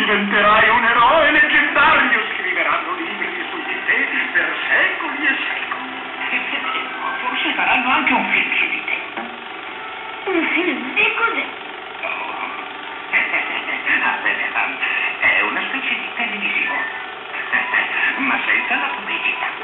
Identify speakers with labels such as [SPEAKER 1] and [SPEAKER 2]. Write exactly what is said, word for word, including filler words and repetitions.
[SPEAKER 1] diventerai un eroe leggendario. Scriveranno libri su di te per secoli e secoli.
[SPEAKER 2] E vedremo, forse faranno anche un film su di te.
[SPEAKER 3] Un film? E cos'è?
[SPEAKER 2] Oh. Ah, bene, è una specie di televisione, ma senza la pubblicità.